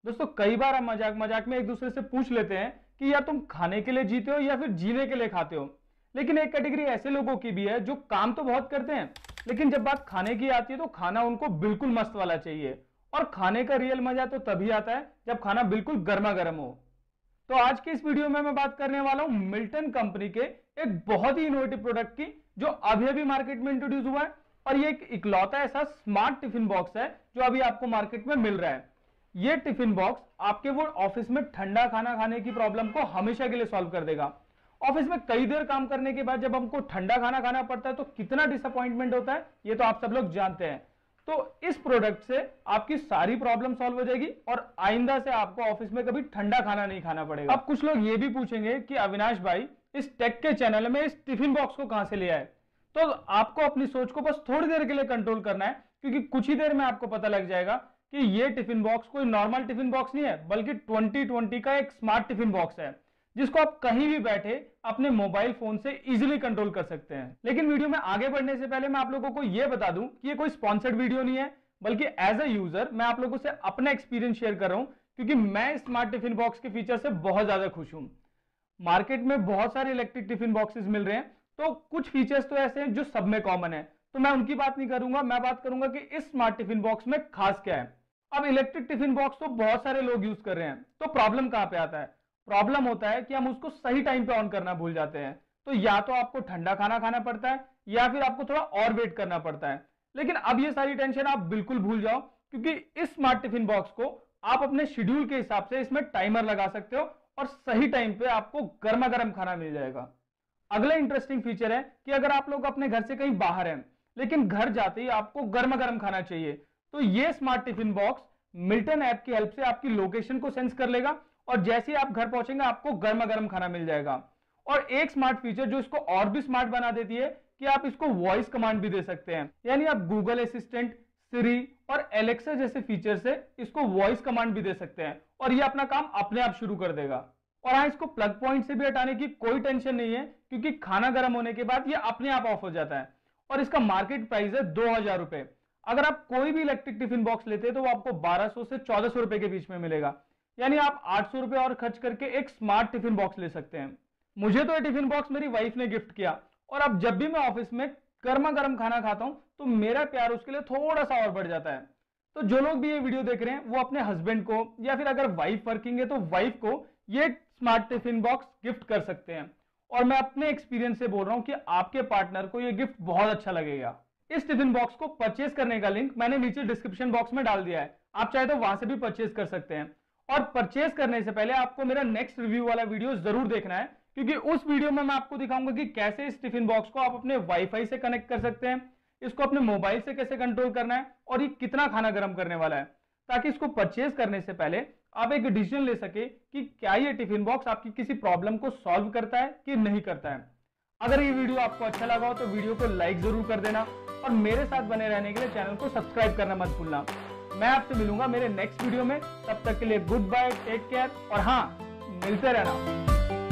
दोस्तों कई बार हम मजाक मजाक में एक दूसरे से पूछ लेते हैं कि या तुम खाने के लिए जीते हो या फिर जीने के लिए खाते हो। लेकिन एक कैटेगरी ऐसे लोगों की भी है जो काम तो बहुत करते हैं, लेकिन जब बात खाने की आती है तो खाना उनको बिल्कुल मस्त वाला चाहिए। और खाने का रियल मजा तो तभी आता है जब खाना बिल्कुल गर्मा गर्म हो। तो आज की इस वीडियो में मैं बात करने वाला हूं मिल्टन कंपनी के एक बहुत ही इनोवेटिव प्रोडक्ट की, जो अभी अभी मार्केट में इंट्रोड्यूस हुआ है। और ये एक इकलौता ऐसा स्मार्ट टिफिन बॉक्स है जो अभी आपको मार्केट में मिल रहा है। ये टिफिन बॉक्स आपके वो ऑफिस में ठंडा खाना खाने की प्रॉब्लम को हमेशा के लिए सॉल्व कर देगा। ऑफिस में कई देर काम करने के बाद जब हमको ठंडा खाना खाना पड़ता है तो कितना डिसअपॉइंटमेंट होता है, ये तो आप सब लोग जानते हैं। तो इस प्रोडक्ट से आपकी सारी प्रॉब्लम सॉल्व हो जाएगी और आइंदा से आपको ऑफिस में कभी ठंडा खाना नहीं खाना पड़ेगा। अब कुछ लोग ये भी पूछेंगे कि अविनाश भाई, इस टेक के चैनल में इस टिफिन बॉक्स को कहां से ले आए। तो आपको अपनी सोच को बस थोड़ी देर के लिए कंट्रोल करना है, क्योंकि कुछ ही देर में आपको पता लग जाएगा कि ये टिफिन बॉक्स कोई नॉर्मल टिफिन बॉक्स नहीं है, बल्कि 2020 का एक स्मार्ट टिफिन बॉक्स है, जिसको आप कहीं भी बैठे अपने मोबाइल फोन से इजीली कंट्रोल कर सकते हैं। लेकिन वीडियो में आगे बढ़ने से पहले मैं आप लोगों को यह बता दूं कि ये कोई स्पॉन्सर्ड वीडियो नहीं है, बल्कि एज अ यूजर मैं आप लोगों से अपना एक्सपीरियंस शेयर कर रहा हूं, क्योंकि मैं स्मार्ट टिफिन बॉक्स के फीचर से बहुत ज्यादा खुश हूं। मार्केट में बहुत सारे इलेक्ट्रिक टिफिन बॉक्सेस मिल रहे हैं, तो कुछ फीचर्स तो ऐसे हैं जो सब में कॉमन है, तो मैं उनकी बात नहीं करूंगा। मैं बात करूंगा कि इस स्मार्ट टिफिन बॉक्स में खास क्या है। अब इलेक्ट्रिक टिफिन बॉक्स तो बहुत सारे लोग यूज कर रहे हैं, तो प्रॉब्लम कहां पे आता है। प्रॉब्लम होता है कि हम उसको सही टाइम पे ऑन करना भूल जाते हैं। तो या तो आपको ठंडा खाना खाना पड़ता है या फिर आपको थोड़ा और वेट करना पड़ता है। लेकिन अब ये सारी टेंशन आप बिल्कुल भूल जाओ, क्योंकि इस स्मार्ट टिफिन बॉक्स को आप अपने शेड्यूल के हिसाब से इसमें टाइमर लगा सकते हो और सही टाइम पे आपको गर्मा गर्म खाना मिल जाएगा। अगला इंटरेस्टिंग फीचर है कि अगर आप लोग अपने घर से कहीं बाहर हैं, लेकिन घर जाते ही आपको गर्मा गर्म खाना चाहिए, तो ये smart tiffin box Milton app की हेल्प से आपकी लोकेशन को सेंस कर लेगा और जैसे ही आप घर पहुंचेंगे आपको गर्मा गर्म खाना मिल जाएगा। और एक स्मार्ट फीचर जो इसको और भी स्मार्ट बना देती है कि आप इसको वॉइस कमांड भी दे सकते हैं, यानी आप गूगल असिस्टेंट, सिरी और एलेक्सा जैसे फीचर से इसको वॉइस कमांड भी दे सकते हैं और ये अपना काम अपने आप शुरू कर देगा। और हाँ, इसको प्लग पॉइंट से भी हटाने की कोई टेंशन नहीं है, क्योंकि खाना गर्म होने के बाद ये अपने आप ऑफ हो जाता है। और इसका मार्केट प्राइस है 2000 रुपए। अगर आप कोई भी इलेक्ट्रिक टिफिन बॉक्स लेते हैं तो वो आपको 1200 से 1400 रुपए के बीच में मिलेगा, यानी आप 800 रुपए और खर्च करके एक स्मार्ट टिफिन बॉक्स ले सकते हैं। मुझे तो ये टिफिन बॉक्स मेरी वाइफ ने गिफ्ट किया, और अब जब भी मैं ऑफिस में गर्मा गर्म खाना खाता हूं तो मेरा प्यार उसके लिए थोड़ा सा और बढ़ जाता है। तो जो लोग भी ये वीडियो देख रहे हैं वो अपने हस्बैंड को, या फिर अगर वाइफ वर्किंग है तो वाइफ को ये स्मार्ट टिफिन बॉक्स गिफ्ट कर सकते हैं। और मैं अपने एक्सपीरियंस से बोल रहा हूं कि आपके पार्टनर को ये गिफ्ट बहुत अच्छा लगेगा। इस टिफिन बॉक्स को परचेज करने का लिंक मैंने नीचे डिस्क्रिप्शन बॉक्स में डाल दिया है, आप चाहे तो वहां से भी परचेज कर सकते हैं। और परचेज करने से पहले आपको मेरा नेक्स्ट रिव्यू वाला वीडियो जरूर देखना है, क्योंकि उस वीडियो में मैं आपको दिखाऊंगा कि कैसे इस टिफिन बॉक्स को आप अपने वाईफाई से कनेक्ट कर सकते हैं, इसको अपने मोबाइल से कैसे कंट्रोल करना है और ये कितना खाना गर्म करने वाला है, ताकि इसको परचेज करने से पहले आप एक डिसीजन ले सके कि क्या ये टिफिन बॉक्स आपकी किसी प्रॉब्लम को सॉल्व करता है कि नहीं करता है। अगर ये वीडियो आपको अच्छा लगा हो तो वीडियो को लाइक जरूर कर देना और मेरे साथ बने रहने के लिए चैनल को सब्सक्राइब करना मत भूलना। मैं आपसे मिलूंगा मेरे नेक्स्ट वीडियो में, तब तक के लिए गुड बाय, टेक केयर और हाँ, मिलते रहना।